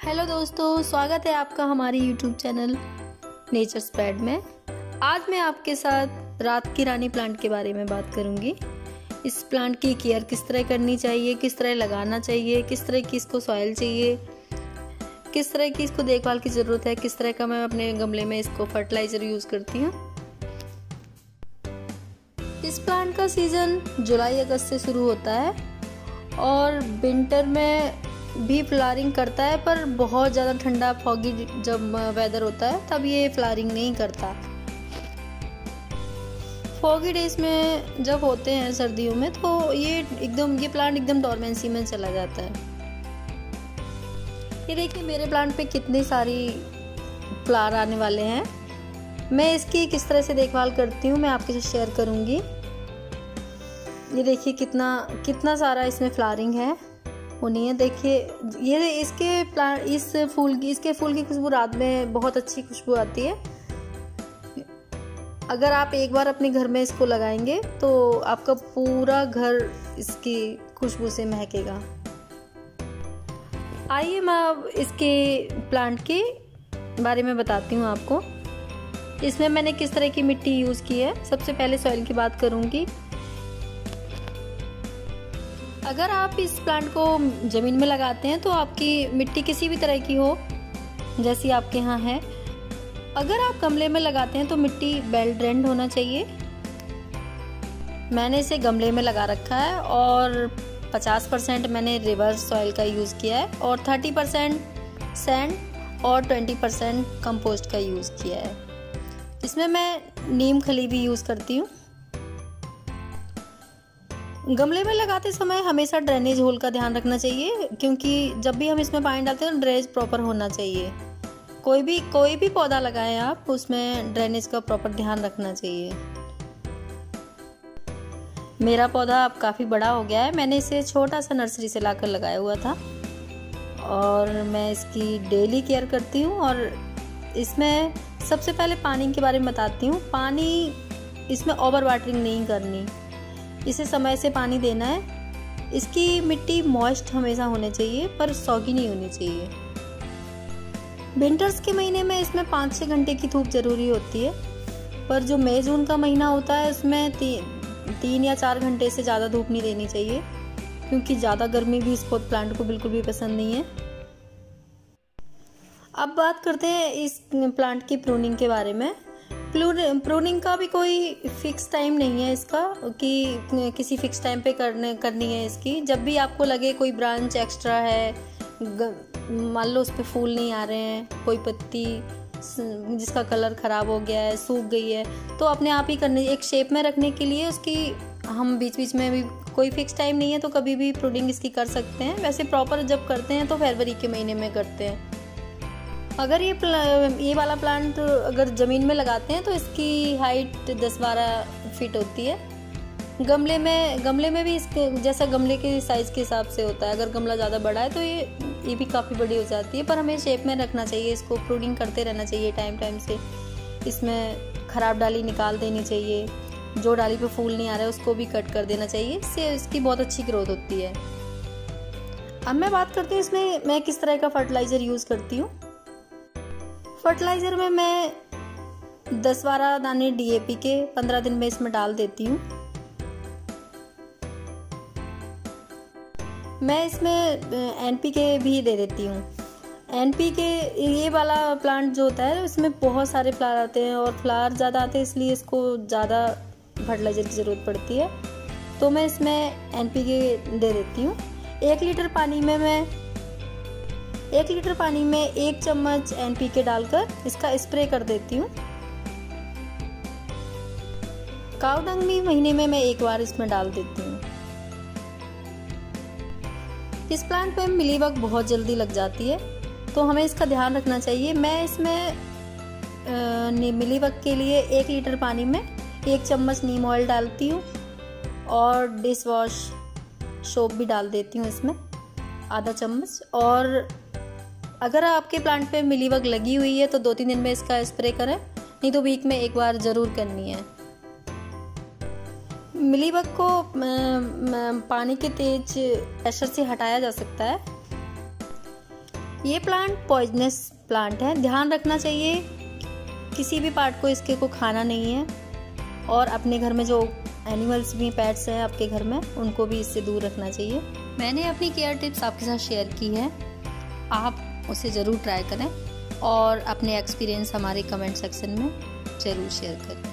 Hello दोस्तों, स्वागत है आपका हमारी यूट्यूब चैनल नेचर स्प्रेड में। आज मैं आपके साथ रात की रानी प्लांट के बारे में बात करूंगी। इस प्लांट की केयर किस तरह करनी चाहिए, किस तरह लगाना चाहिए, किस तरह की इसको सॉइल चाहिए, किस तरह की इसको देखभाल की ज़रूरत है, किस तरह का मैं अपने गमले में इसको फर्टिलाइज़र यूज़ करती हूँ। इस प्लांट का सीज़न जुलाई अगस्त से शुरू होता है और विंटर में भी फ्लावरिंग करता है, पर बहुत ज़्यादा ठंडा फॉगी जब वेदर होता है तब ये फ्लावरिंग नहीं करता। फॉगी डेज में जब होते हैं सर्दियों में तो ये प्लांट एकदम डोरमेंसी में चला जाता है। ये देखिए मेरे प्लांट पे कितनी सारी फ्लावर आने वाले हैं। मैं इसकी किस तरह से देखभाल करती हूँ मैं आपके साथ शेयर करूँगी। ये देखिए कितना सारा इसमें फ्लावरिंग है होनी है। देखिए ये इसके फूल की खुशबू रात में बहुत अच्छी खुशबू आती है। अगर आप एक बार अपने घर में इसको लगाएंगे तो आपका पूरा घर इसकी खुशबू से महकेगा। आइए मैं अब इसके प्लांट के बारे में बताती हूँ आपको। इसमें मैंने किस तरह की मिट्टी यूज़ की है। सबसे पहले सॉइल की बात करूँगी। अगर आप इस प्लांट को ज़मीन में लगाते हैं तो आपकी मिट्टी किसी भी तरह की हो, जैसी आपके यहाँ है। अगर आप गमले में लगाते हैं तो मिट्टी वेल ड्रेन्ड होना चाहिए। मैंने इसे गमले में लगा रखा है और 50% मैंने रिवर्स सॉइल का यूज़ किया है और 30% सैंड और 20% कंपोस्ट का यूज़ किया है। इसमें मैं नीम खली भी यूज़ करती हूँ। गमले में लगाते समय हमेशा ड्रेनेज होल का ध्यान रखना चाहिए, क्योंकि जब भी हम इसमें पानी डालते हैं तो ड्रेनेज प्रॉपर होना चाहिए। कोई भी पौधा लगाएं आप, उसमें ड्रेनेज का प्रॉपर ध्यान रखना चाहिए। मेरा पौधा अब काफ़ी बड़ा हो गया है। मैंने इसे छोटा सा नर्सरी से लाकर लगाया हुआ था और मैं इसकी डेली केयर करती हूँ। और इसमें सबसे पहले पानी के बारे में बताती हूँ। पानी इसमें ओवर वाटरिंग नहीं करनी, इसे समय से पानी देना है। इसकी मिट्टी मॉइस्ट हमेशा होनी चाहिए, पर सॉगी नहीं होनी चाहिए। विंटर्स के महीने में इसमें 5-6 घंटे की धूप जरूरी होती है, पर जो मई जून का महीना होता है उसमें 3 या 4 घंटे से ज़्यादा धूप नहीं देनी चाहिए, क्योंकि ज़्यादा गर्मी भी इस प्लांट को बिल्कुल भी पसंद नहीं है। अब बात करते हैं इस प्लांट की प्रूनिंग के बारे में। प्रूनिंग का भी कोई फिक्स टाइम नहीं है इसका, कि किसी फिक्स टाइम पे करनी है इसकी। जब भी आपको लगे कोई ब्रांच एक्स्ट्रा है, मान लो उस पे फूल नहीं आ रहे हैं, कोई पत्ती जिसका कलर ख़राब हो गया है, सूख गई है, तो अपने आप ही करने, एक शेप में रखने के लिए उसकी हम बीच बीच में भी, कोई फिक्स टाइम नहीं है तो कभी भी प्रूनिंग इसकी कर सकते हैं। वैसे प्रॉपर जब करते हैं तो फरवरी के महीने में करते हैं। अगर ये वाला प्लांट अगर ज़मीन में लगाते हैं तो इसकी हाइट 10-12 फीट होती है। गमले में भी इसके जैसा गमले के साइज़ के हिसाब से होता है। अगर गमला ज़्यादा बड़ा है तो ये भी काफ़ी बड़ी हो जाती है, पर हमें शेप में रखना चाहिए। इसको प्रूनिंग करते रहना चाहिए टाइम से। इसमें ख़राब डाली निकाल देनी चाहिए। जो डाली पे फूल नहीं आ रहा है उसको भी कट कर देना चाहिए। इससे इसकी बहुत अच्छी ग्रोथ होती है। अब मैं बात करती हूँ इसमें मैं किस तरह का फर्टिलाइज़र यूज़ करती हूँ। फर्टिलाइज़र में मैं 10-12 दाने DAP के 15 दिन में इसमें डाल देती हूँ। मैं इसमें NPK भी दे देती हूँ। NPK, ये वाला प्लांट जो होता है इसमें बहुत सारे फ्लावर आते हैं और फ्लावर ज़्यादा आते हैं, इसलिए इसको ज़्यादा फर्टिलाइज़र की ज़रूरत पड़ती है, तो मैं इसमें NPK दे देती हूँ। 1 लीटर पानी में 1 चम्मच NPK डालकर इसका स्प्रे कर देती हूँ। काऊ डंग भी महीने में मैं 1 बार इसमें डाल देती हूँ। इस प्लांट पे मिलीबग बहुत जल्दी लग जाती है, तो हमें इसका ध्यान रखना चाहिए। मैं इसमें मिलीबग के लिए 1 लीटर पानी में 1 चम्मच नीम ऑयल डालती हूँ और डिश वॉश सोप भी डाल देती हूँ इसमें आधा चम्मच। और अगर आपके प्लांट पे मिलीबग लगी हुई है तो 2-3 दिन में इसका स्प्रे करें, नहीं तो वीक में 1 बार ज़रूर करनी है। मिलीबग को पानी के तेज प्रेशर से हटाया जा सकता है। ये प्लांट पॉइजनस प्लांट है, ध्यान रखना चाहिए किसी भी पार्ट को इसके को खाना नहीं है। और अपने घर में जो एनिमल्स भी, पेट्स हैं आपके घर में, उनको भी इससे दूर रखना चाहिए। मैंने अपनी केयर टिप्स आपके साथ शेयर की है, आप उसे ज़रूर ट्राई करें और अपने एक्सपीरियंस हमारे कमेंट सेक्शन में ज़रूर शेयर करें।